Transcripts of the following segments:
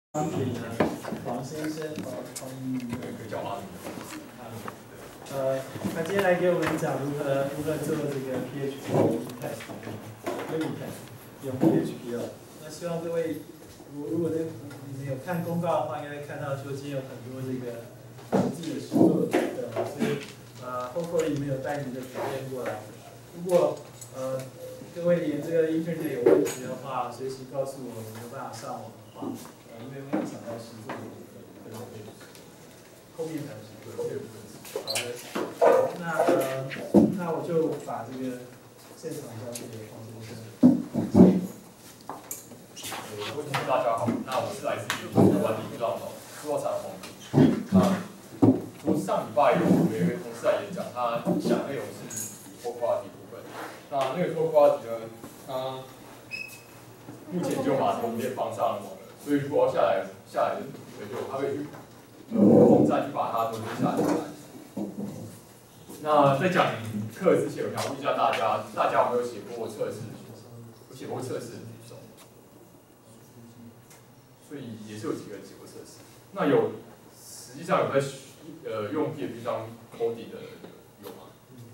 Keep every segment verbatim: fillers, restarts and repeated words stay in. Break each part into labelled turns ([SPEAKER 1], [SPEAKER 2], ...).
[SPEAKER 1] 阿米呢，黄先生，黄黄
[SPEAKER 2] 可以叫阿米。
[SPEAKER 1] 呃，他今天来给我们讲如何如何做这个 P H P test，unit test，用 P H P 了。那希望各位，如如果你们有看公告的话，应该看到说今天有很多这个实际的实作的，所以呃 ，hopefully 你们有带你的笔电过来。如果呃各位连这个 internet 有问题的话，随时告诉我，我没有办法上网的话。 因为会影响到实作的这个后面才是实作的。好的，那呃，那我就把这个现场交给黄先生。
[SPEAKER 2] 各位同学大家好，那我是来自于台湾的浪头，朱浩长黄。那我上礼拜有有一位同事来演讲，他讲内容是拖挂题部分。那那个拖挂题呢，他目前就把图片放上网。 所以如果要下来下来的同学，他可以去呃网站去把它都录下来。那在讲课之前，我想问一下大家，大家有没有写过测试？有写过测试的举手。所以也是有几个人写过测试。那有实际上有在呃用 P H P 当 coding 的有吗？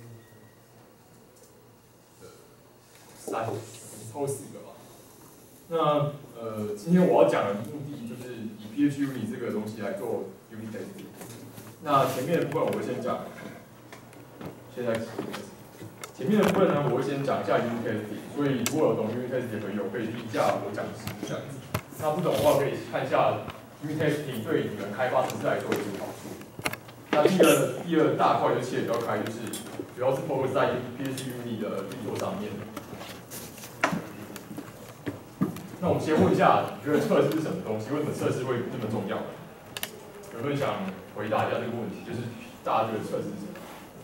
[SPEAKER 2] 呃，三，超四个吧。那 呃，今天我要讲的目的就是以 P H P Unit 这个东西来做 unit testing。那前面的部分我会先讲，现在前面的部分呢，我会先讲一下 unit testing。所以如果有懂 unit testing 的朋友，可以听一下我讲的是这样子。那不懂的话，可以看一下 unit testing 对你们开发程式来说有什么好处。那第二第二大块就切比较开，就是主要是 focus 在 P H P Unit 的运作上面。 那我们先问一下，你觉得测试是什么东西？为什么测试会这么重要？有没有人想回答一下这个问题？就是大家觉得测试是什么？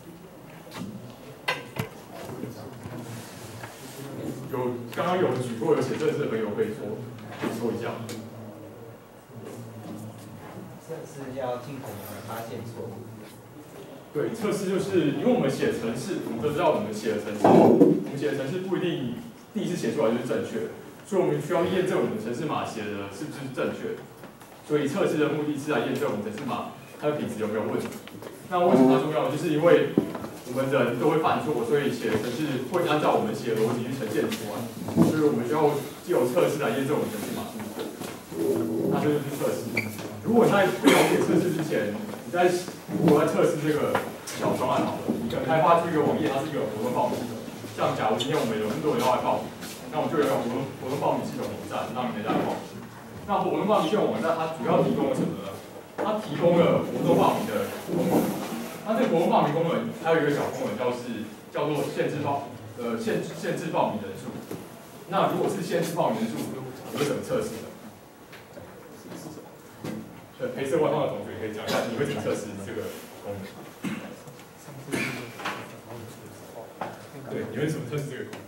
[SPEAKER 2] 有刚刚有举过有写测试的朋友可以说，可以说一下。
[SPEAKER 3] 测试要尽可能发现错误。
[SPEAKER 2] 对，测试就是因为我们写程式，我们都知道我们写的程式，我们写的程式不一定第一次写出来就是正确的。 所以我们需要验证我们的程式码写的是不是正确，所以测试的目的是来验证我们程式码它的品质有没有问题。那为什么它重要呢？就是因为我们人都会犯错，所以写的程式会按照我们写的逻辑去呈现出来。所以我们需要借由测试来验证我们程式码是不是。那这就是测试。如果你在不了解测试之前，你在如果在测试这个小专案好了，你可能开发出一个网页，它是一个活动报名系统。像假如今天我们有那么多人要来报名。 那我们就有一个活动活动报名系统网站，让你们大家报名。那活动报名系统网站它主要提供了什么呢？它提供了活动报名的功能。那这个活动报名功能还有一个小功能，叫是叫做限制报呃限限制报名人数。那如果是限制报名人数，你会怎么测试呢？呃，黑色外放的同学可以讲一下，你会怎么测试这个功能？对，你会怎么测试这个功能？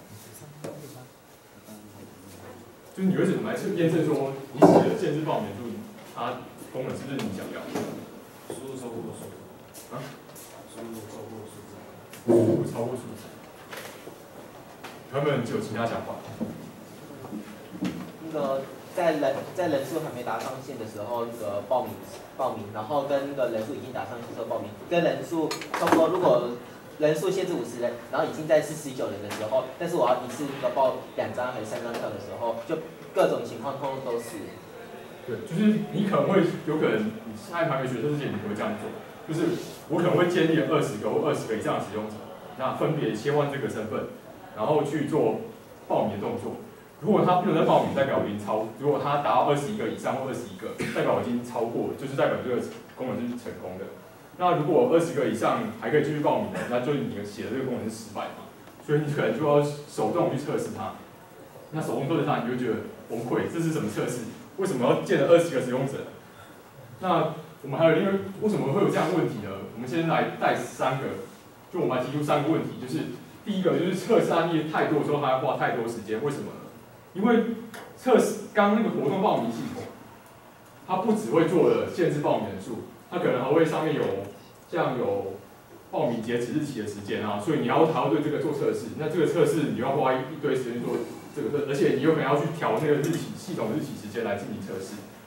[SPEAKER 2] 就是你会怎么来验证说你写的限制报名数，它功能是不是你想要的？
[SPEAKER 4] 输入超过数字
[SPEAKER 2] 啊？
[SPEAKER 4] 输入超过数字。
[SPEAKER 2] 输入超过数字。有没有人有其他想法？
[SPEAKER 3] 那个在人在人数还没达上限的时候，那个报名报名，然后跟那个人数已经达上限的时候报名，跟人数差不多。如果人数限制五十人，然后已经在四十九人的时候，但是我要一次那个报两张还是三张票的时候，就各种情况通通都是。
[SPEAKER 2] 对，就是你可能会有可能，你现在还没学测之前，你会这样做，就是我可能会建立二十个或二十个以上的使用者，那分别切换这个身份，然后去做报名的动作。如果他不能再报名，代表已经超；如果他达到二十一个以上或二十一个，代表已经超过，就是代表这个功能是成功的。 那如果二十个以上还可以继续报名的，那就是你写的这个功能是失败嘛，所以你可能就要手动去测试它。那手动测试它，你就觉得崩溃，这是什么测试？为什么要建了二十个使用者？那我们还有因为为什么会有这样的问题呢？我们先来带三个，就我们来提出三个问题，就是第一个就是测试案例太多的时候，它要花太多时间，为什么呢？因为测试刚刚那个活动报名系统，它不只会做了限制报名人数。 它可能还会上面有像有报名截止日期的时间啊，所以你要还要对这个做测试。那这个测试你要花一堆时间做这个测，而且你有可能要去调那个日期系统日期时间来进行测试，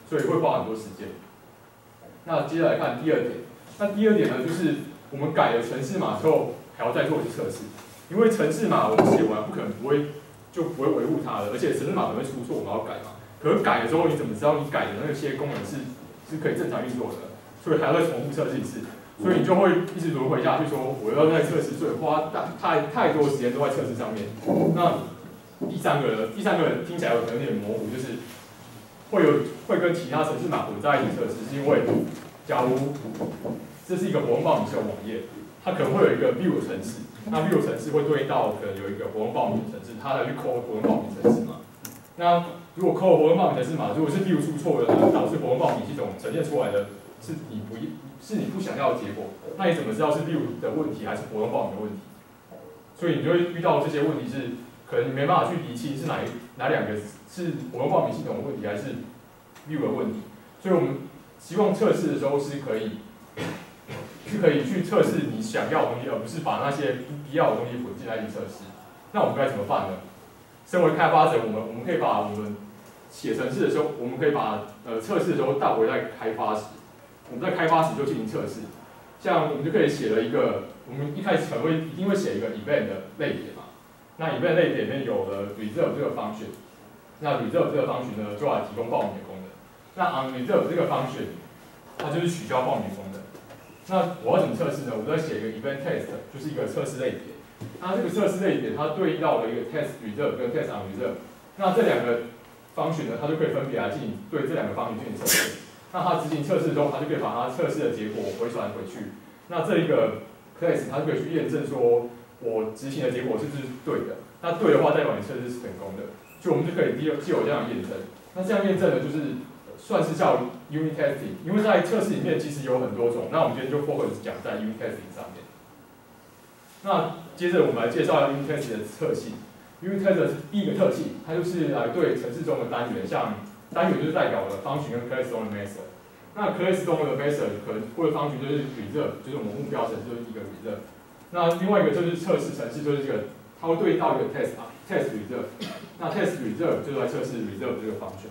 [SPEAKER 2] 所以会花很多时间。那接着来看第二点，那第二点呢，就是我们改了程式码之后，还要再做一次测试，因为程式码我们写完不可能不会就不会维护它的，而且程式码可能会出错，我们要改嘛。可是改了之后，你怎么知道你改的那些功能是是可以正常运作的？所以还要再重复测试一次，所以你就会一直轮回下去，说我要在测试，所以花大太太多时间都在测试上面。那第三个呢？第三个听起来有可能有点模糊，就是会有会跟其他程式码混在一起测试，是因为假如这是一个活动报名式的网页，它可能会有一个 view 程式，那 view 程式会对应到可能有一个活动报名程式，它来去 call 活动报名程式嘛。那如果 call 活动报名程式码，如果是 view 出错了，导致活动报名系统呈现出来的是你不是你不想要的结果，那你怎么知道是 view 的问题还是活动报名的问题？所以你就会遇到这些问题是，可能你没办法去厘清是哪一哪两个是活动报名系统的问题，还是 view 的问题。所以我们希望测试的时候是可以是可以去测试你想要的东西，而不是把那些不必要的东西混进来去测试。那我们该怎么办呢？身为开发者，我们我们可以把我们写程式的时候，我们可以把呃测试的时候倒回在开发时。我们在开发时就进行测试，像我们就可以写了一个，我们一开始可能会一定会写一个 event 的类别嘛。那 event 类别里面有了 reserve 这个function，那 reserve 这个 function 呢就来提供报名的功能。那 unreserve 这个 function 它就是取消报名功能。那我要怎么测试呢？我再写一个 event test， 就是一个测试类别。那这个测试类别它对应到了一个 test reserve 跟 test unreserve。那这两个 function 呢，它就可以分别来进行对这两个 function 进行测试。那它执行测试中，它就可以把它测试的结果回传回去。那这一个 class 它就可以去验证说，我执行的结果是不是对的。那对的话，代表你测试是成功的。所以我们就可以藉由这样验证。那这样验证呢，就是算是叫 unit testing， 因为在测试里面其实有很多种。那我们今天就 focus 讲在 unit testing 上面。那接着我们来介绍 unit testing 的特性。unit testing 的第一个特性，它就是来对程式中的单元，像单元就是代表了 function 跟 class 中的 method。那 class 中的 method 可能或者 function 就是 reserve， 就是我们目标程式就是一个 reserve。那另外一个就是测试程式，就是这个它会对应到一个 test test reserve。那 test reserve 就是来测试 reserve 这个 function。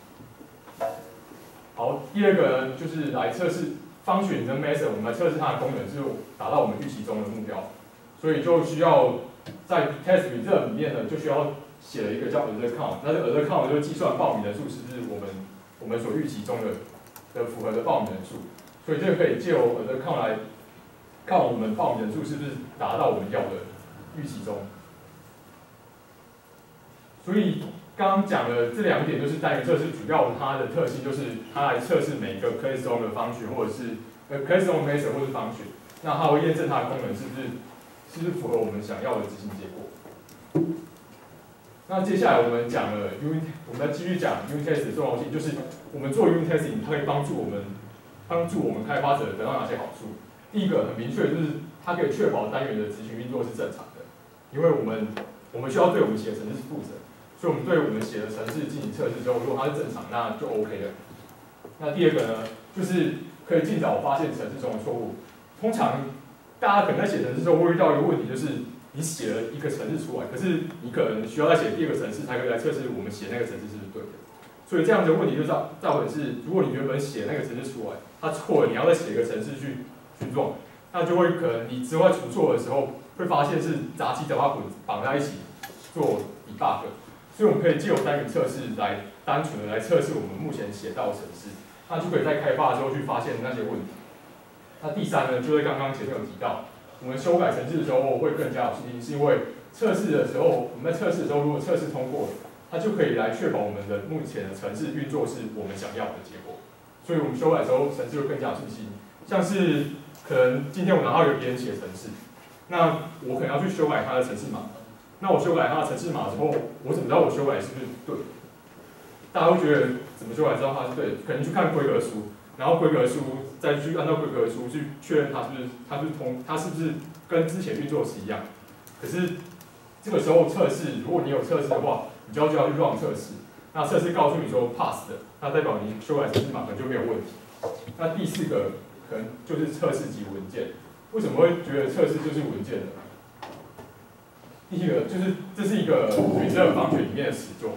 [SPEAKER 2] 好，第二个呢就是来测试 function 跟 method， 我们来测试它的功能是达到我们预期中的目标，所以就需要在 test reserve 里面呢就需要写了一个叫 other count， 那这个 other count 就是计算报名人数是不是我们我们所预期中的的符合的报名人数，所以这个可以借由 other count 来看我们报名人数是不是达到我们要的预期中。所以刚刚讲的这两点就是单元测试主要它的特性，就是它来测试每个 class 中的 function 或者是呃 class 中的 method 或是 function， 那它会验证它的功能是不是是不是符合我们想要的执行结果。那接下来我们讲了 unit， 我们再继续讲 unit test 的重要性，就是我们做 unit testing， 它可以帮助我们帮助我们开发者得到哪些好处。第一个很明确，就是它可以确保单元的执行运作是正常的，因为我们我们需要对我们写的程式负责，所以我们对我们写的程式进行测试之后，如果它是正常，那就 OK 了。那第二个呢，就是可以尽早发现程式中的错误。通常大家可能在写程式的时候会遇到一个问题，就是你写了一个程式出来，可是你可能需要再写第二个程式，才可以来测试我们写那个程式是不是对的。所以这样的问题就造造成是，如果你原本写那个程式出来，它错了，你要再写一个程式去去撞，那就会可能你之后出错的时候，会发现是杂七杂八混绑在一起做 debug。所以我们可以借由单元测试来单纯的来测试我们目前写到的程式，那就可以在开发的时候去发现那些问题。那第三呢，就是刚刚前面有提到。我们修改程式的时候会更加有信心，是因为测试的时候，我们在测试的时候，如果测试通过了，它就可以来确保我们的目前的程式运作是我们想要的结果。所以我们修改的时候，程式会更加有信心。像是可能今天我拿到一个别人写的程式，那我可能要去修改他的程式码，那我修改他的程式码之后，我怎么知道我修改是不是对的？大家会觉得怎么修改知道它是对的？可能去看规格书。然后规格书再去按照规格书去确认它是不是它是通它是不是跟之前运作是一样。可是这个时候测试，如果你有测试的话，你就要就要去 run 测试。那测试告诉你说 pass 的，那代表你修改程式码可能就没有问题。那第四个可能就是测试及文件。为什么会觉得测试就是文件呢？第一个就是这是一个 reserve function 里面的实作。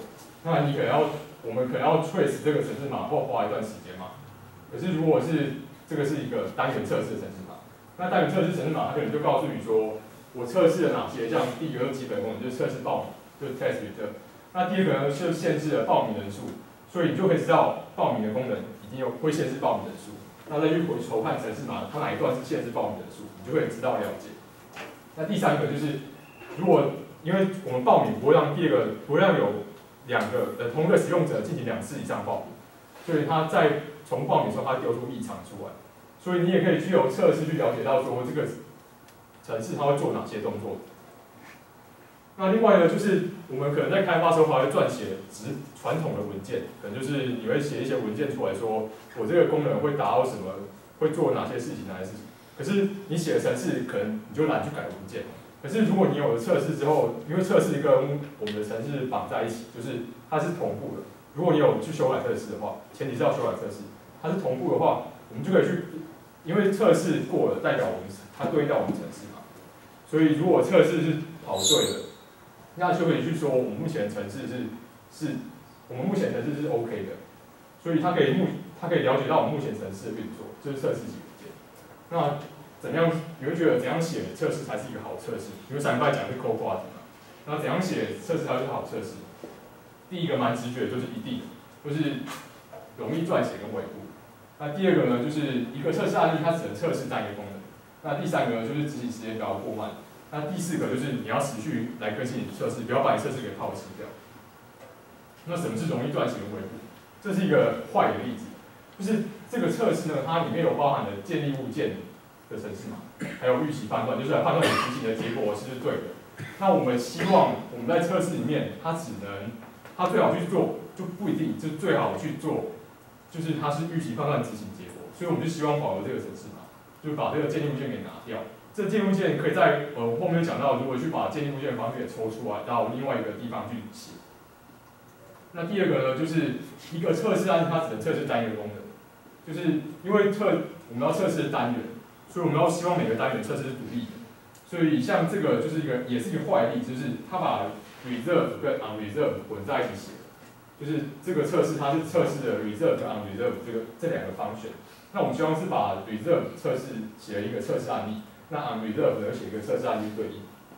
[SPEAKER 2] 那你可能要，我们可能要 trace 这个程式码或花一段时间嘛。可是如果是这个是一个单元测试的程式码，那单元测试程式码它可能就告诉你说，我测试了哪些，像第一个是基本功能，就是测试报名，就是 test return。那第二个呢是限制了报名人数，所以你就可以知道报名的功能已经有会限制报名人数。那再去回筹看程式码，它哪一段是限制报名人数，你就可以知道了解。那第三个就是，如果因为我们报名不会让第二个不会让有两个呃同一个使用者进行两次以上报名，所以他在重报名的时候，他丢出异常出来。所以你也可以去由测试去了解到说这个程式它会做哪些动作。那另外呢，就是我们可能在开发的时候还会撰写直传统的文件，可能就是你会写一些文件出来说，我这个功能会达到什么，会做哪些事情，哪些事情。可是你写的程式可能你就懒得去改文件。可是如果你有了测试之后，因为测试跟我们的程式绑在一起，就是它是同步的。如果你有去修改测试的话，前提是要修改测试，它是同步的话，我们就可以去，因为测试过了，代表我们它对应到我们程式嘛。所以如果测试是跑对的，那就可以去说我们目前的程式是是，我们目前程式是 OK 的，所以它可以目它可以了解到我们目前程式的运作，就是测试几文件。那怎样？你会觉得怎样写测试才是一个好测试？因为上礼拜讲的是 code quality 嘛，那怎样写测试才是好测试？第一个蛮直觉的就是一定，就是容易撰写跟维护。那第二个呢，就是一个测试案例它只能测试单一个功能。那第三个呢，就是执行时间不要过慢。那第四个就是你要持续来更新你的测试，不要把你测试给抛弃掉。那什么是容易撰写跟维护？这是一个坏的例子，就是这个测试呢，它里面有包含了建立物件的程式码，还有预期判断，就是来判断你执行的结果是不是对的。那我们希望我们在测试里面，它只能，它最好去做，就不一定，就最好去做，就是它是预期判断执行结果，所以我们就希望保留这个程式码，就把这个建立物件给拿掉。这建立物件可以在呃我后面讲到，如何去把建立物件的方式给抽出来，到另外一个地方去写。那第二个呢，就是一个测试案，它只能测试单一个功能，就是因为测我们要测试单元，所以我们要希望每个单元测试是独立的。所以像这个就是一个也是一个坏例，就是它把 reserve 跟 unreserve 混在一起写，就是这个测试它是测试了 reserve 跟 unreserve 这个这两个方选。那我们希望是把 reserve 测试写了一个测试案例，那 unreserve 呢写一个测试案例对应。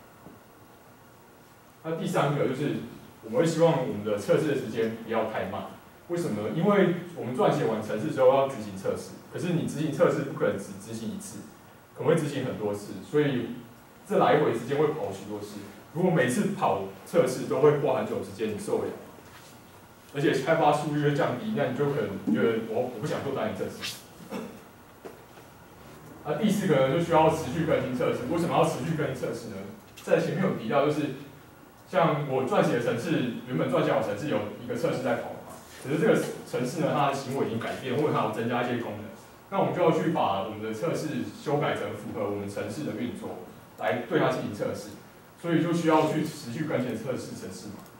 [SPEAKER 2] 那第三个就是我们会希望我们的测试的时间不要太慢。为什么呢？因为我们撰写完程式之后要执行测试，可是你执行测试不可能只执行一次，可能会执行很多次，所以这来回之间会跑许多次。如果每次跑测试都会花很久时间，你受不了。而且开发速率会降低，那你就可能觉得我我不想做单元测试。啊，第四个呢，就需要持续更新测试。为什么要持续更新测试呢？在前面有提到，就是像我撰写的程式，原本撰写好程式有一个测试在跑嘛，可是这个程式呢，它的行为已经改变，或者它有增加一些功能，那我们就要去把我们的测试修改成符合我们程式的运作，来对它进行测试。所以就需要去持续更新测试程式嘛。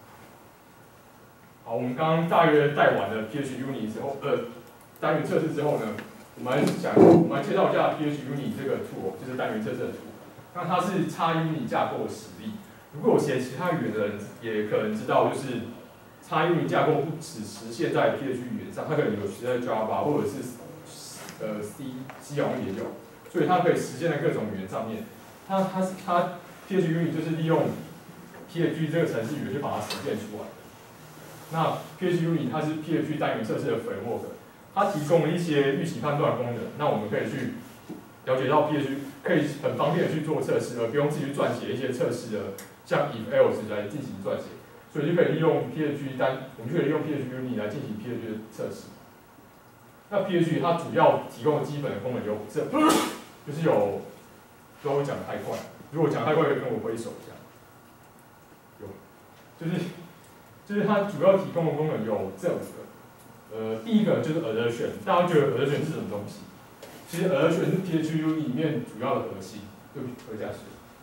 [SPEAKER 2] 好，我们刚刚大约带完了 P H Unit 之后，呃，单元测试之后呢，我们想，我们来介绍一下 P H Unit 这个 tool， 就是单元测试的 tool。那它是 X Unit 架构的实例。如果我写其他语言的人也可能知道，就是 X Unit 架构不只实现在 P H P 语言上，它可能有实现在 Java 或者是呃 C C 好像也有，所以它可以实现在各种语言上面。它它是它 P H Unit 就是利用 P H P 这个程式语言去把它实现出来。那 P H Unit 它是 P H P 单元测试的 framework， 它提供了一些预期判断功能，那我们可以去了解到 P H P 可以很方便的去做测试，而不用自己去撰写一些测试的像 if else 来进行撰写，所以就可以利用 P H P 单，我们就可以利用 P H P Unit 来进行 P H P 的测试。那 P H P 它主要提供的基本的功能有这，就是有，不知道我讲得太快，如果讲太快可以跟我挥手一下。有，就是就是它主要提供的功能有这五个。呃，第一个就是 Alert， 大家觉得 Alert 是什么东西？其实 Alert 是 P H P Unit 里面主要的核心。对不起，喝一下水。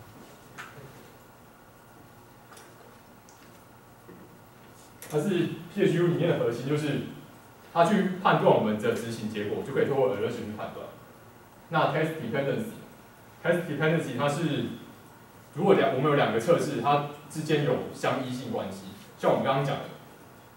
[SPEAKER 2] 它是 P H P 里面的核心，就是它去判断我们的执行结果，就可以通过 Alert 去判断。那 Test Dependency，Test Dependency 它是如果两我们有两个测试，它之间有相依性关系，像我们刚刚讲的，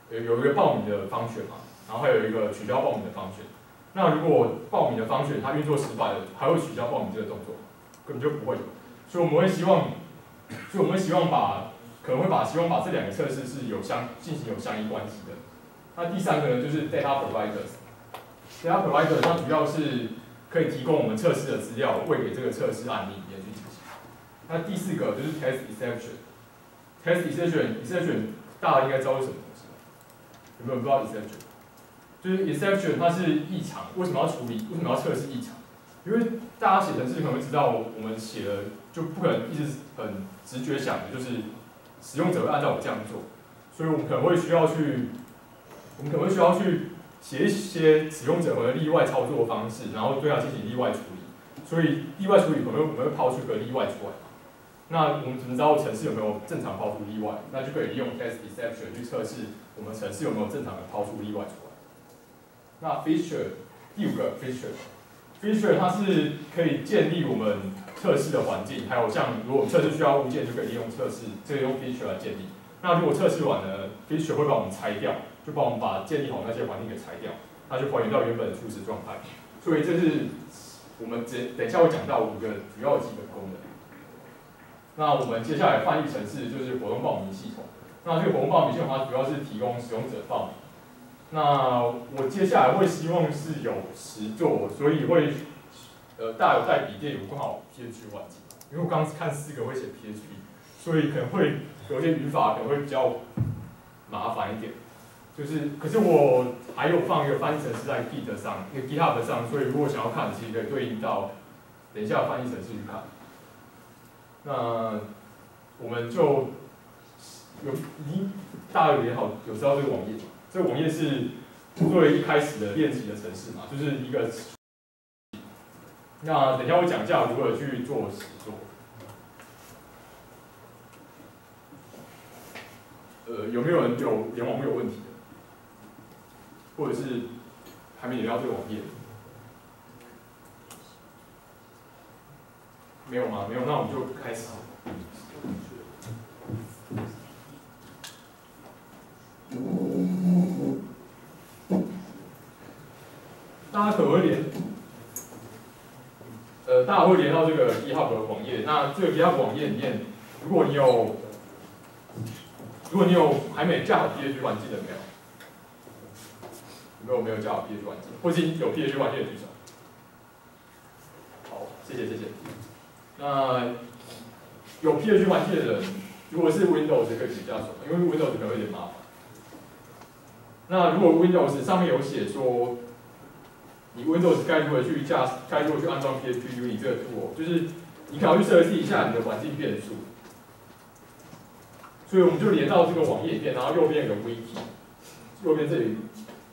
[SPEAKER 2] 有有一个报名的方选嘛，然后还有一个取消报名的方选。那如果报名的方选它运作失败了，还会取消报名这个动作吗？根本就不会有。所以我们会希望，所以我们会希望把可能会把希望把这两个测试是有相进行有相依关系的。那第三个呢，就是 data providers。data provider 它主要是可以提供我们测试的资料，喂给这个测试案例里面去进行。那第四个就是 test exception。test exception exception 大家应该知道是什么东西吧？有没有人不知道 exception？ 就是 exception 它是异常，为什么要处理？为什么要测试异常？因为大家写程式可能会知道，我们写的就不可能一直很直觉想的，就是使用者会按照我这样做，所以我们可能会需要去，我们可能会需要去写一些使用者的例外操作方式，然后对它进行例外处理。所以例外处理可能我们会抛出个例外出来。那我们怎么知道程式有没有正常抛出例外？那就可以利用 test exception 去测试我们程式有没有正常的抛出例外出来。那 feature 第五个 feature。feature 它是可以建立我们测试的环境，还有像如果我们测试需要物件，就可以利用测试，这个用 feature 来建立。那如果测试完了 ，feature 会把我们拆掉，就帮我们把建立好那些环境给拆掉，那就还原到原本的初始状态。所以这是我们等等一下会讲到五个主要的基本功能。那我们接下来翻译程式就是活动报名系统。那这个活动报名系统它主要是提供使用者报名。那我接下来会希望是有实作，所以会呃大家有带笔电有关好 P H P 环境，因为我刚刚看四个会写 P H P， 所以可能会有些语法可能会比较麻烦一点。就是，可是我还有放一个翻译程式在 Git 上，那个 GitHub 上，所以如果想要看，其实可以对应到等一下翻译程式去看。那我们就有已经大家有连好有知道这个网页吗？这个网页是作为一开始的练习的程式嘛，就是一个。那等一下我讲一下如何去做实作。呃，有没有人有联网有问题的？或者是还没连到这个网页？没有吗？没有，那我们就开始。大家可能会连，呃，大家会连到这个 GitHub 的网页。那这个 GitHub 网页里面，如果你有，如果你有还没架好 P H P 环境的没有？有没有没有架好 P H P 环境？或是有 P H P 环境的举手。好，谢谢谢谢。那有 P H P 环境的人，如果是 Windows 可以举下手，因为 Windows 可能会有点麻烦。那如果 Windows 上面有写说，你 Windows 该如何去架，该如何去安装 P H P Unit 这个 tool， 就是你可能要去设计一下你的环境变数。所以我们就连到这个网页里面，然后右边有个 Wiki， 右边这里，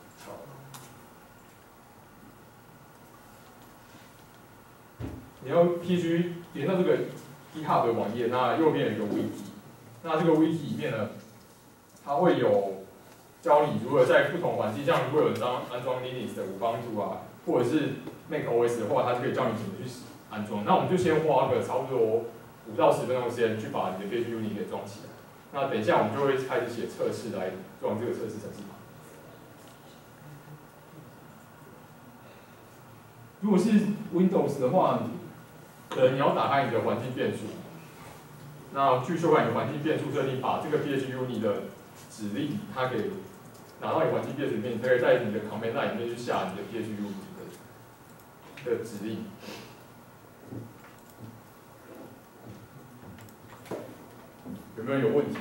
[SPEAKER 2] 你要 P H P 连到这个 GitHub 的网页，那右边有一个 Wiki， 那这个 Wiki 里面呢，它会有教你如何在不同环境，像如果有人装安装 Linux 的无帮助啊，或者是 macOS 的话，它就可以教你怎么去安装。那我们就先花个差不多五到十分钟的时间去把你的 P H P Unit 给装起来。那等一下我们就会开始写测试来装这个测试程式码。如果是 Windows 的话，呃，你要打开你的环境变数，那去修改你的环境变数设定，把这个 P H P Unit 的指令它给拿到你环境变数里面，你可以在你的 command line 里面去下你的 P H P Unit 的的指令。有没有人有问题？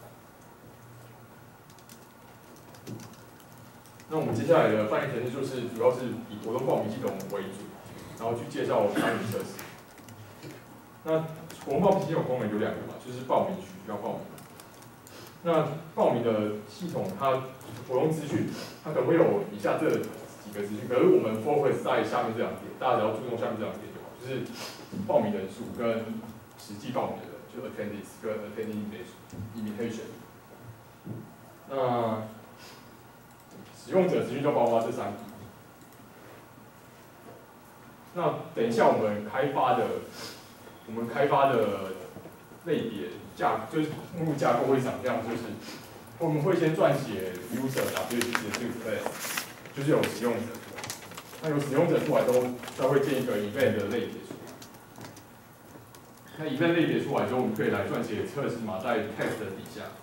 [SPEAKER 2] 那我们接下来的翻译程式就是主要是以活动报名系统为主，然后去介绍参与测试。那活动报名系统功能有两个嘛，就是报名取消报名。那报名的系统它活动资讯，它可能会有以下这几个资讯，可是我们 focus 在下面这两点，大家只要注重下面这两点就好，就是报名人数跟实际报名的人。就 attendance 跟 attending invitation， 那使用者资讯就包括这三个。那等一下我们开发的，我们开发的类别架就是目录架构会长这样，就是我们会先撰写 user W 的这个 class， 就是有使用者，那有使用者出来都才会建一个 event 的类别出来。那 event 类别出来之后，我们可以来撰写测试码在 test 的底下。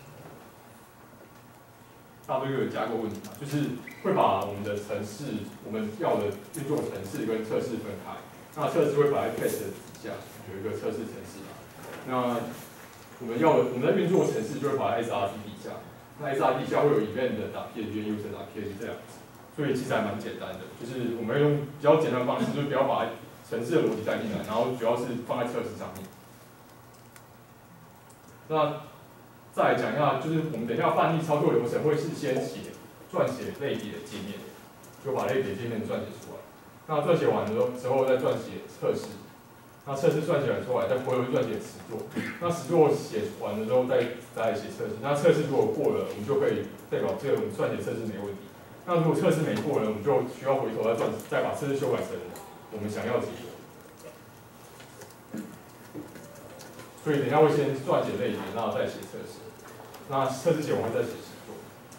[SPEAKER 2] 大多有架构问题嘛，就是会把我们的程式，我们要的运作程式跟测试分开。那测试会摆在 test 的底下，有一个测试程式嘛。那我们要的我们的运作程式就会摆在 S R T 底下。那 S R T 底下会有 event 的打 P H P user 打 P H P 这样子，所以其实还蛮简单的，就是我们要用比较简单的方式，就是不要把程式的逻辑带进来，然后主要是放在测试上面。那再来讲一下，就是我们等一下范例操作流程会是先写撰写类别界面，就把类别界面撰写出来。那撰写完了之后再撰写测试，那测试撰写完出来再回头撰写实作。那实作写完了之后再再来写测试。那测试如果过了，我们就可以代表这个我们撰写测试没问题。那如果测试没过呢，我们就需要回头再撰再把测试修改成我们想要的结果。所以等一下会先撰写类别，然后再写测试。那测试写完会再写实作。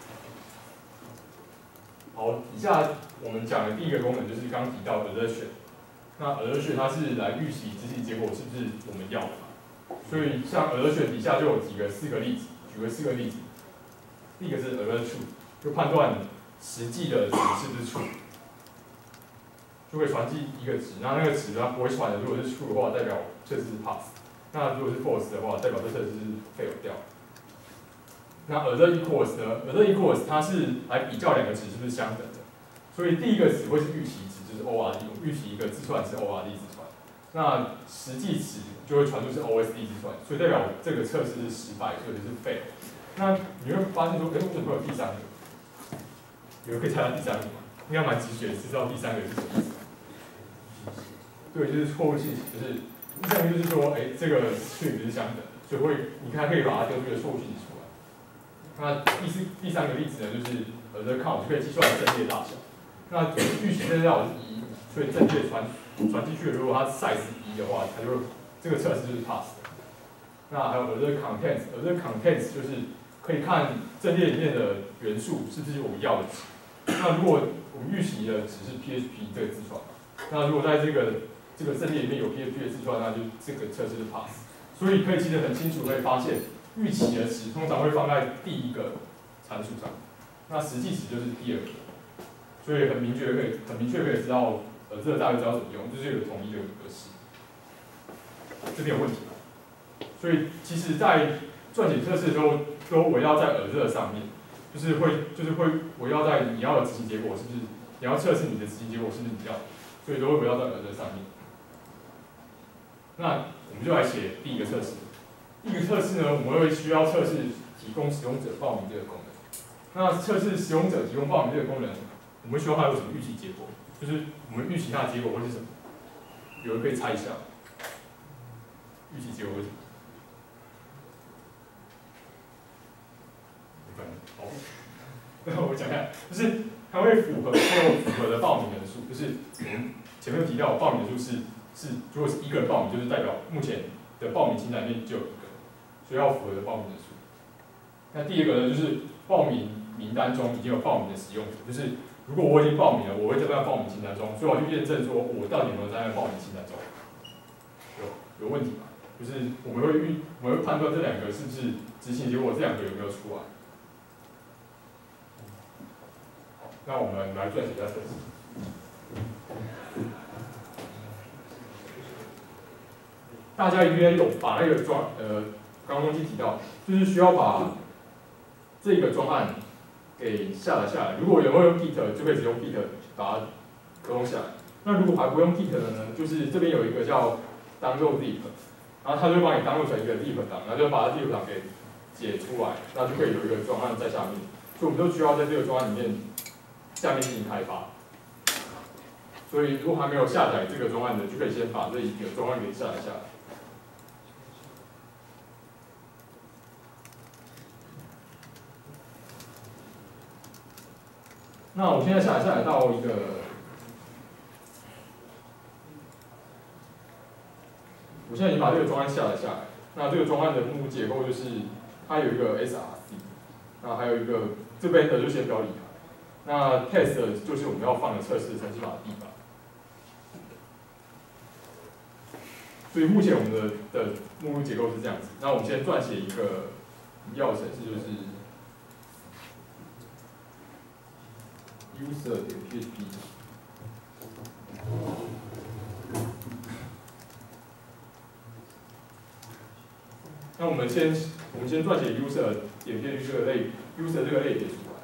[SPEAKER 2] 好，以下我们讲的第一个功能就是刚刚提到的 alert。那 alert 它是来预习执行结果是不是我们要的嘛？所以像 alert 底下就有几个四个例子，举个四个例子。第一个是 alert true， 就判断实际的值是不是 true， 就会传递一个值。那那个值它不会传的，如果是 true 的话，代表测试是 pass。那如果是 false 的话，代表这测试是 fail 掉。那 alert equals 呢 ？alert equals 它是来比较两个值是不是相等的，所以第一个值会是预期值，就是 O R D， 我们预期一个字串是 O R D 字串，那实际值就会传出是 O S D 字串，所以代表这个测试是失败，或者是 fail。那你会发现说，哎，为什么会有第三个？有人可以猜到第三个吗？应该蛮直觉知道第三个是什么意思。对，就是错误信息，就是第三个就是说，哎，这个确值是相等的，所以会你看可以把它丢出一个错误信息出来。那第四第三个例子呢，就是 alert count 就可以计算阵列大小。那预期阵列大小是一，所以阵列传传进去，如果它 size 是一的话，它就会这个测试就是 pass 的。那还有 alert contents，alert contents 就是可以看阵列里面的元素是不是我们要的值。那如果我们预期的值是 P H P 这个字串，那如果在这个这个阵列里面有 P H P 的字串，那就这个测试是 pass。所以可以记得很清楚，可以发现。预期的值通常会放在第一个参数上，那实际值就是第二个，所以很明确可以很明确可以知道，呃，这个大概知道怎么用，就是有统一的格式。这边有问题吗？所以其实，在撰写测试的时候，都围绕在 alert 上面，就是会就是会围绕在你要的执行结果是不是，你要测试你的执行结果是不是你要的，所以都会围绕在 alert 上面。那我们就来写第一个测试。第一个测试呢，我们会需要测试提供使用者报名这个功能。那测试使用者提供报名这个功能，我们需要它有什么预期结果？就是我们预期它的结果会是什么？有人可以猜一下，预期结果会是什么？好，那我讲看，就是它会符合它有符合的报名人数，就是我们前面有提到报名人数是是，如果是一个人报名，就是代表目前的报名清单里面就有一个。所以要符合的报名人数。那第二个呢，就是报名名单中已经有报名的使用者，就是如果我已经报名了，我会在那报名清单中，所以我要去验证说我到底有没有在那报名清单中。有有问题吗？就是我们会预我们会判断这两个是不是执行结果，这两个有没有出来。好，那我们来撰写一下测试。大家应该有把那个专呃。刚刚忘记提到，就是需要把这个专案给下载下来。如果有没有用 Git， 就可以只用 Git 把它格弄下来。那如果还不用 Git 的呢，就是这边有一个叫 download zip， 然后它就会帮你 download 成一个 zip 档，然后就把它 zip 档给解出来，那就可以有一个专案在下面。所以我们都需要在这个专案里面下面进行开发。所以如果还没有下载这个专案的，就可以先把这一个专案给下载下来。那我现在下载下来到一个，我现在已经把这个专案下载下来。那这个专案的目录结构就是它有一个 S R C， 那还有一个这边的就先不要理它。那 test 就是我们要放的测试程式码的地方。所以目前我们的的目录结构是这样子。那我们先撰写一个要程式，就是 user 点 P H P。那我们先我们先撰写 user 点 P H P 这个类 user 这个类别出来。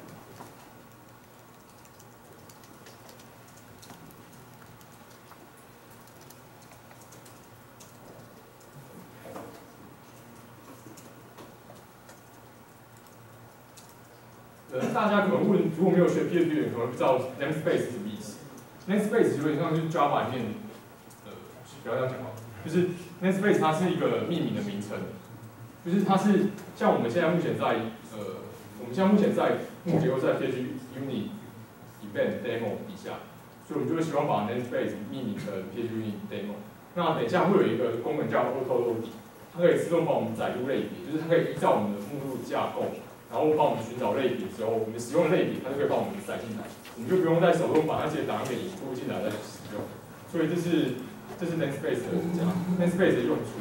[SPEAKER 2] 呃，大家可能问，如果没有学 P H P 的人，可能不知道 namespace 是什么意思。namespace 有点像是 Java 里面，呃，不要这样讲话，就是 namespace 它是一个命名的名称，就是它是像我们现在目前在呃，我们现在目前在目结构在 P H P Unit Event Demo 底下，所以我们就会希望把 namespace 命名成 P H P Unit Demo。那等一下会有一个功能叫 Auto Loading， 它可以自动帮我们载入类别，就是它可以依照我们的目录架构。然后帮我们寻找类别之后，我们使用的类别，它就可以帮我们载进来，我们就不用再手动把那些档案给引入进来再使用。所以这是这是 namespace 的讲 namespace 的用处。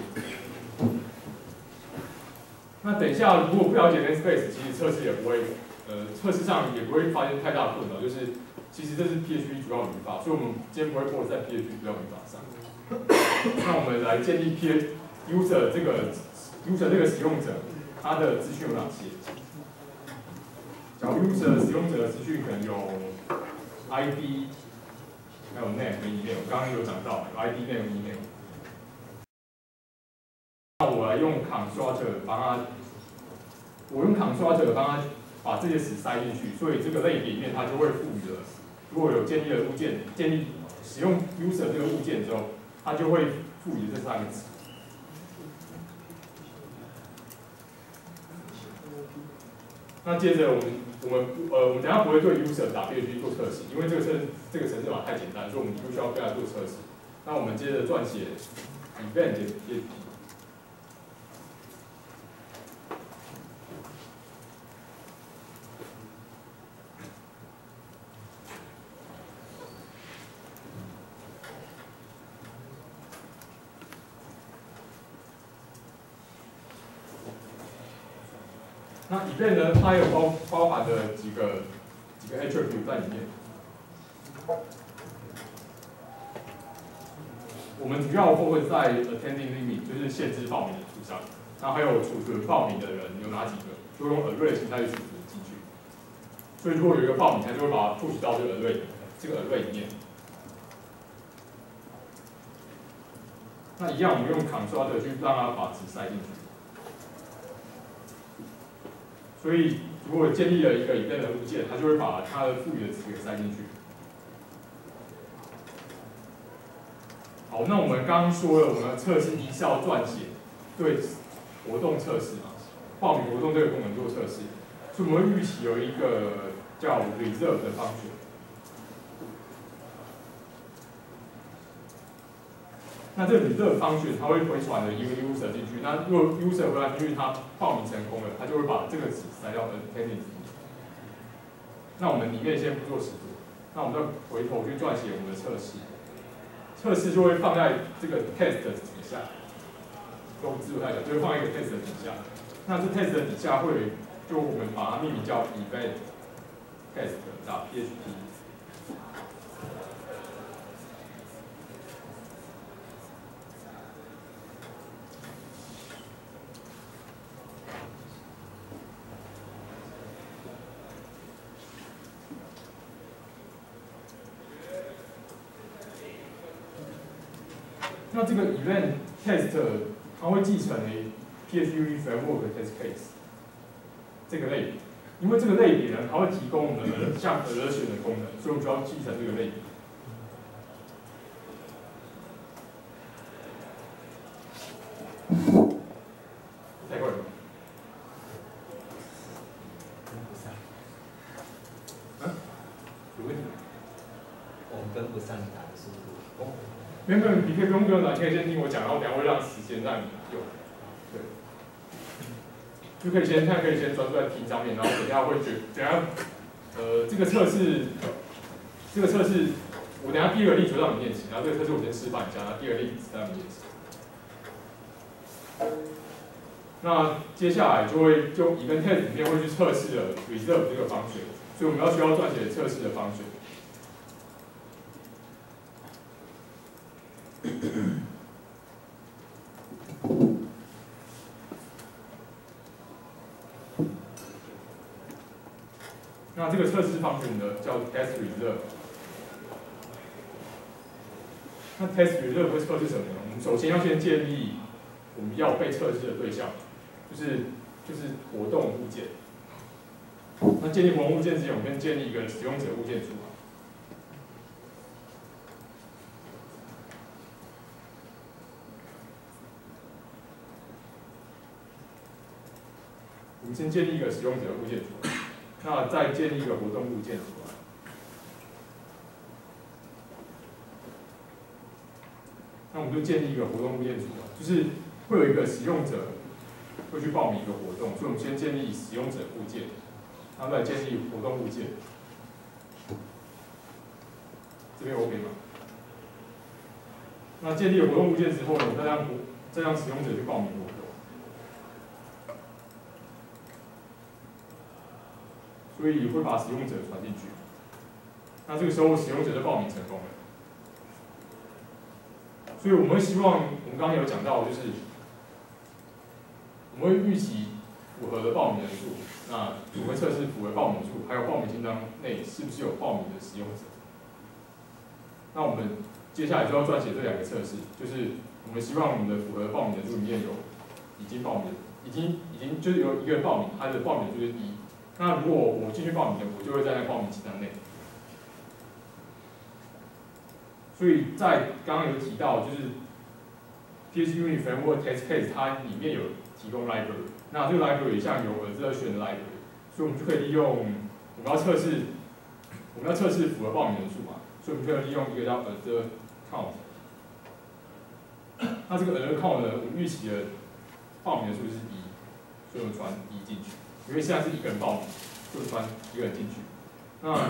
[SPEAKER 2] 那等一下如果不了解 namespace， 其实测试也不会，呃，测试上也不会发现太大的困扰，就是其实这是 P H P 主要语法，所以我们今天不会 focus 在 P H P 主要语法上。那我们来建立 P user 这个 user 这个使用者，他的资讯有哪些？假如 user 使用者的资讯可能有 I D， 还有 name 和 email， 刚刚有讲到有 I D、name、email。那我来用 constructor 帮他，我用 constructor 帮他把这些词塞进去，所以这个类别里面它就会赋予了，如果有建立了物件，建立使用 user 这个物件之后，它就会赋予这三个词。那接着我们我们呃我们等一下不会对 user 打 P H P 做测试，因为这个测这个程式码太简单，所以我们不需要对它做测试。那我们接着撰写 event 点 P H P。那 event 呢，它有包包含的几个几个 attribute 在里面。我们主要 focus 在 attending limit， 就是限制报名人数上。然后还有储存报名的人有哪几个，就用 array 的形态去储存进去。所以如果有一个报名，它就会把它 push 到这个 array 这个 array 里面。那一样，我们用 constructor 去让它把值塞进去。所以，如果建立了一个 event 的物件，它就会把它的赋予的词给塞进去。好，那我们刚刚说了，我们的测试一是要撰写对活动测试嘛，报名活动这个功能做测试，所以我们会预期有一个叫 reserve 的方式。那这个 reserve 方式它会回传的一个 user 进去，那如果 user 回来进去，他报名成功了，他就会把这个词塞到 attending 里面。那我们里面先不做实作，那我们再回头去撰写我们的测试。测试就会放在这个 test 的底下，用字母来讲，就会放在一个 test 的底下。那这 test 的底下会有，就我们把它命名叫 event test 打 P H P。那这个 event test 它会继承 P H P Unit Framework 的 test case 这个类别，因为这个类别呢，它会提供我们的像 alertion 的功能，所以我们就要继承这个类别。太快了吗？啊？有问题？
[SPEAKER 3] 我们跟不上你打的速度。哦
[SPEAKER 2] 没有没有，你可以不用跟我讲，你可以先听我讲，然后等下会让时间让你用。对。 就可以先现在可以先专注在 T 上面，然后等一下会觉等一下呃这个测试这个测试我等一下第二个例子让你练习，然后这个测试我先示范一下，然后第二个例子让你练习。那接下来就会就 event test 里面会去测试了 reserve 这个方选，所以我们要需要撰写测试的方选。那这个测试方选呢叫 test reserve。那 test reserve 会测试什么呢？我们首先要先建立我们要被测试的对象，就是就是活动物件。那建立活动物件之前，我们先建立一个使用者物件组。我们先建立一个使用者物件组，那再建立一个活动物件组。那我们就建立一个活动物件组，就是会有一个使用者会去报名一个活动，所以我们先建立使用者物件，然后再建立活动物件。这边 OK 吗？那建立了活动物件之后呢，我们再让再让使用者去报名活动。所以会把使用者传进去，那这个时候使用者就报名成功了。所以我们会希望，我们刚刚有讲到，就是我们会预期符合的报名人数，那我们测试符合报名数，还有报名清单内是不是有报名的使用者。那我们接下来就要撰写这两个测试，就是我们希望我们的符合报名人数里面有已经报名，已经已经就是有一个人报名，他的报名人数就是一。那如果我进去报名的，我就会在那报名清单内。所以在刚刚有提到，就是 P H P Unit Framework Test Case 它里面有提供 library， 那这个 library 像有 assertion 的 library， 所以我们就可以利用我们要测试我们要测试符合报名人数嘛，所以我们就可以利用一个叫 assert count。那这个 assert count 呢，我们预期的报名人数是一，所以我们传一进去。因为现在是一个人报名，就传一个人进去。那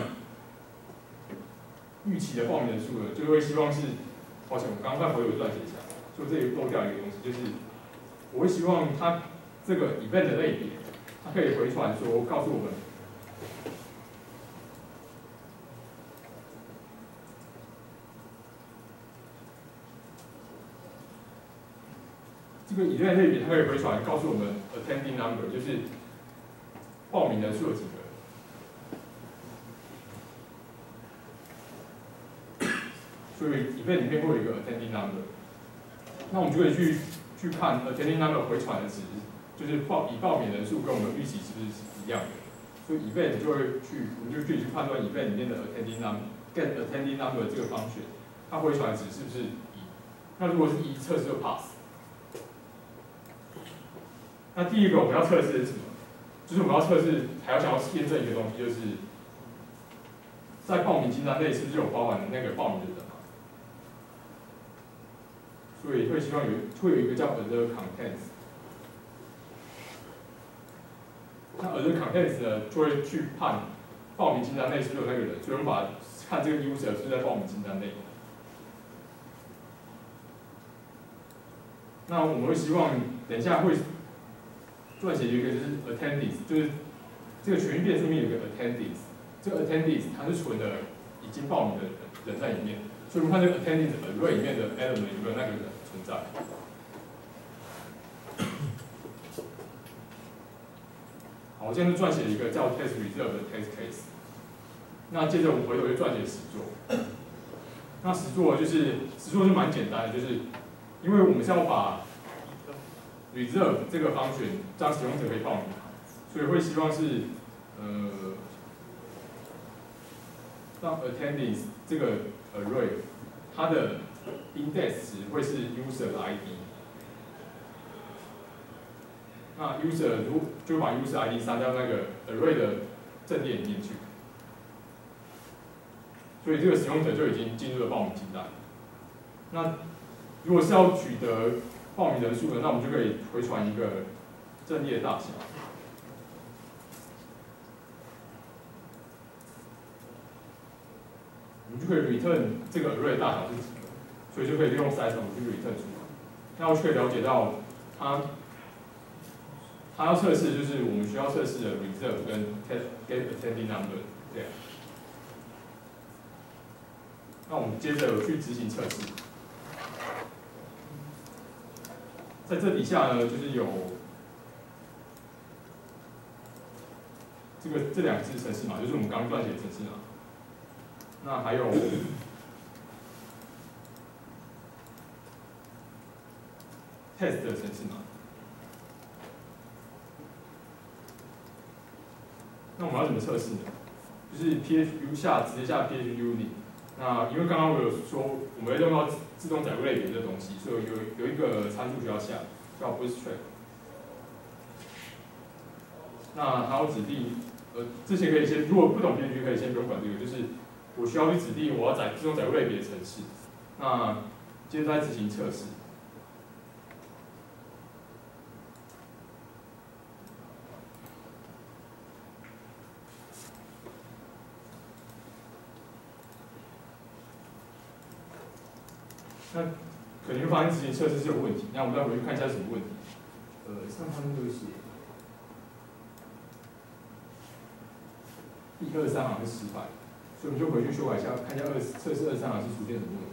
[SPEAKER 2] 预期的报名人数呢，就会希望是，抱歉，我刚刚回头撰写一下，所以这里漏掉一个东西，就是我会希望它这个 event 的类别，它可以回传说告诉我们，这个 event 类别它可以回传告诉我们 attending number， 就是报名人数有几个？所以 event 里面会有一个 attending number， 那我们就可以去去看 attending number 回传的值，就是报以报名人数跟我们预期是不是一样的。所以 event 就会去，我们就可以去判断 event 里面的 attending number get attending number 这个方选，它回传的值是不是一？那如果是一，测试就 pass。那第一个我们要测试的是什么？就是我们要测试，还要想要验证一个东西，就是在报名清单内是不是有包含那个报名的人嘛？所以会希望有会有一个叫 other contents。那 other contents 呢，就会去判报名清单内是不是有那个人，所以我们把看这个 user 是不是在报名清单内。那我们会希望等一下会撰写一个就是 attendees， 就是这个权益变数面有一个 attendees， 这个 attendees 它是存的已经报名的人人在里面，所以我们看这个 attendees array 里面的 element 有没有那个人存在。好，我现在就撰写一个叫 test reserve 的 test case。那接着我们回头就撰写实作。那实作就是实作是蛮简单的，就是因为我们是要把 reserve 这个方选让使用者可以报名，所以会希望是呃让 attendees 这个 array 它的 index 值会是 user 的 I D。那 user 如就把 user I D 塞到那个 array 的阵列里面去，所以这个使用者就已经进入了报名清单。那如果是要取得报名人数的，那我们就可以回传一个阵列大小。 我们就可以 return 这个 array 大小是几个，所以就可以利用 size 我去 return 出来。那我就可以了解到它它要测试就是我们需要测试的 reserve 跟 get attending number 这样。那我们接着去执行测试，在这底下呢，就是有这个这两个是程式码，就是我们刚刚撰写的程式码。那还有test 的程式码。那我们要怎么测试呢？就是 P H U 下直接下 P H U unit。那因为刚刚我有说我们会用到自动载入类别这东西，所以有有一个参数需要下，叫 bootstrap。那还有指定，呃，这些可以先，如果不懂 P H P 可以先不用管这个，就是我需要去指定我要载自动载入类别的程式。那接着再执行测试。那肯定会发现执行测试是有问题，那我们再回去看一下什么问题。呃，上方有写一二三行是失败，所以我们就回去修改一下，看一下二测试二三行是出现什么问题。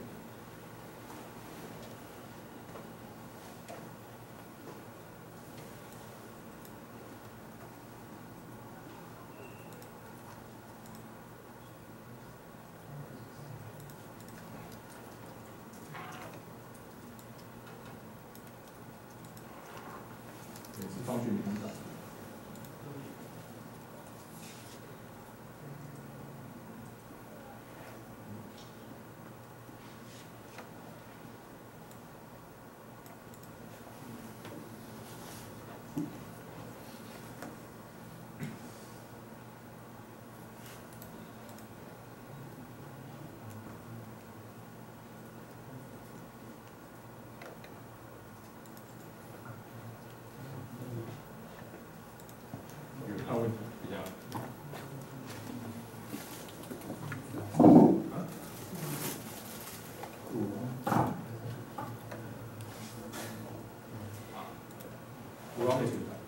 [SPEAKER 2] 是方群名字。看问题比较。我刚没出来。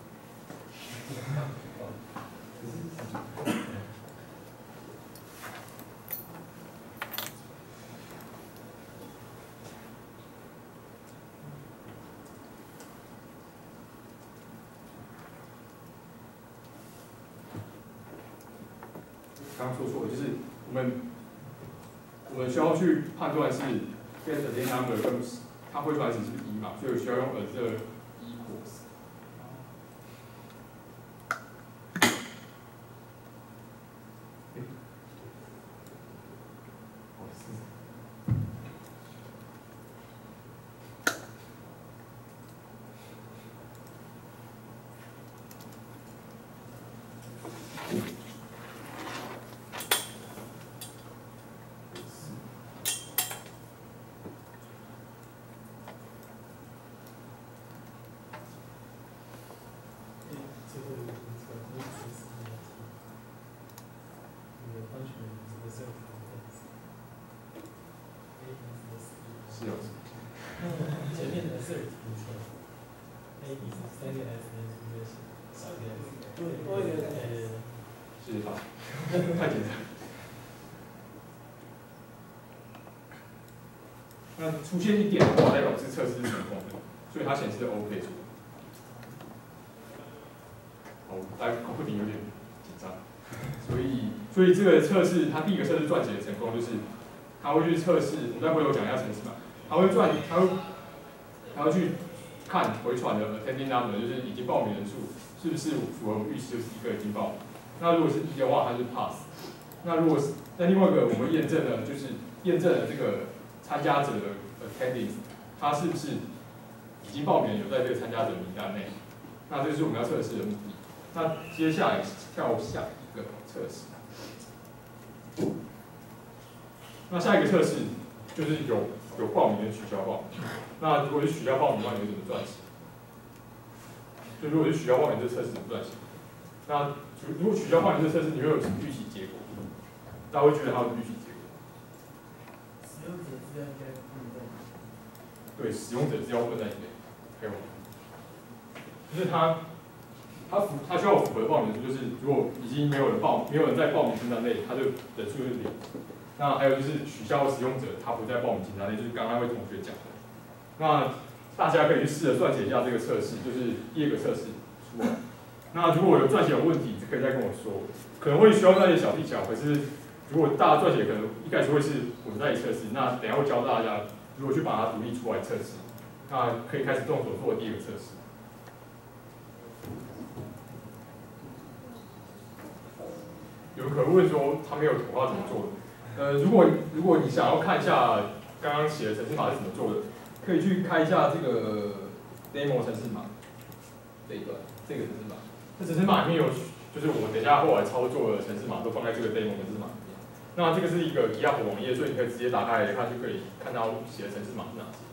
[SPEAKER 2] 刚刚说错了，就是我们我们需要去判断是 get attending number 跟它汇出来值是一嘛，所以需要用 observe equals。是有。
[SPEAKER 1] 前面的 assert 不错 ，A 比三个 S 应该是少一个 S， 多多一个 S。
[SPEAKER 2] 是好，太简单。那出现一点的话，代表是测试是成功的，所以它显示的 OK 出来。好，大家口顶有点紧张，所以所以这个测试，它第一个测试撰写的成功就是，它会去测试，我们再回头讲一下程式嘛，它会撰，它会，它会去看回传的 attending number， 就是已经报名人数是不是符合我们预期，就是一个已经报名。那如果是一的话，它是 pass。那如果是那另外一个我们验证了，就是验证了这个参加者的 attendance， 他是不是已经报名有在这个参加者名单内？那这就是我们要测试的目的。那接下来跳下一个测试。那下一个测试就是有有报名跟取消报名。那如果是取消报名的话，你会怎么撰写？就如果是取消报名这测试怎么撰写？那如果取消报名这测试，你会有什么预期结果？大家会觉得它有预期结果？
[SPEAKER 1] 资料应该放在哪？
[SPEAKER 2] 对，使用者资料分在里面，还有，就是它，它符它需要符合报名人数，就是如果已经没有人报，没有人在报名清单内，它就人数就是零。那还有就是取消使用者，他不在报名清单内，就是刚刚那位同学讲的。那大家可以去试着撰写一下这个测试，就是第二个测试出来。那如果有撰写有问题，可以再跟我说，可能会需要那些小技巧。可是如果大家撰写可能一开始会是混在一起测试，那等一下会教大家如何去把它独立出来测试。那可以开始动手做第一个测试。有人可能问说他没有图画怎么做的？呃，如果如果你想要看一下刚刚写的程式码是怎么做的，可以去开一下这个 demo 程式码这一段，这个程式码。这程式码里面有，就是我等一下后来操作的程式码都放在这个 demo 程式码里面。那这个是一个 GitHub 网页，所以你可以直接打开来看，就可以看到写的程式码是哪些。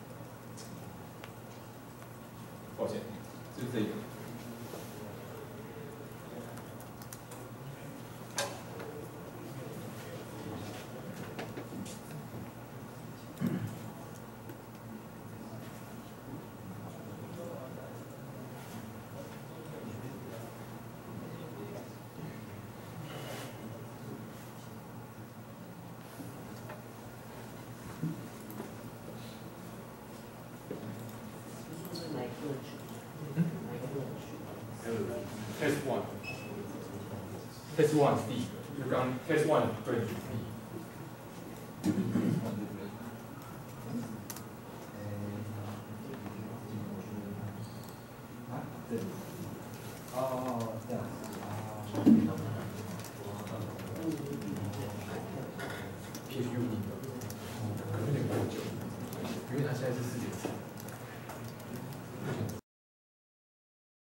[SPEAKER 2] 抱歉，就是这个。Test one， Test one 是第一个，就刚 Test one 对举例。
[SPEAKER 5] 哦哦，这样。
[SPEAKER 2] P H P 可能有点过久，因为它现在是四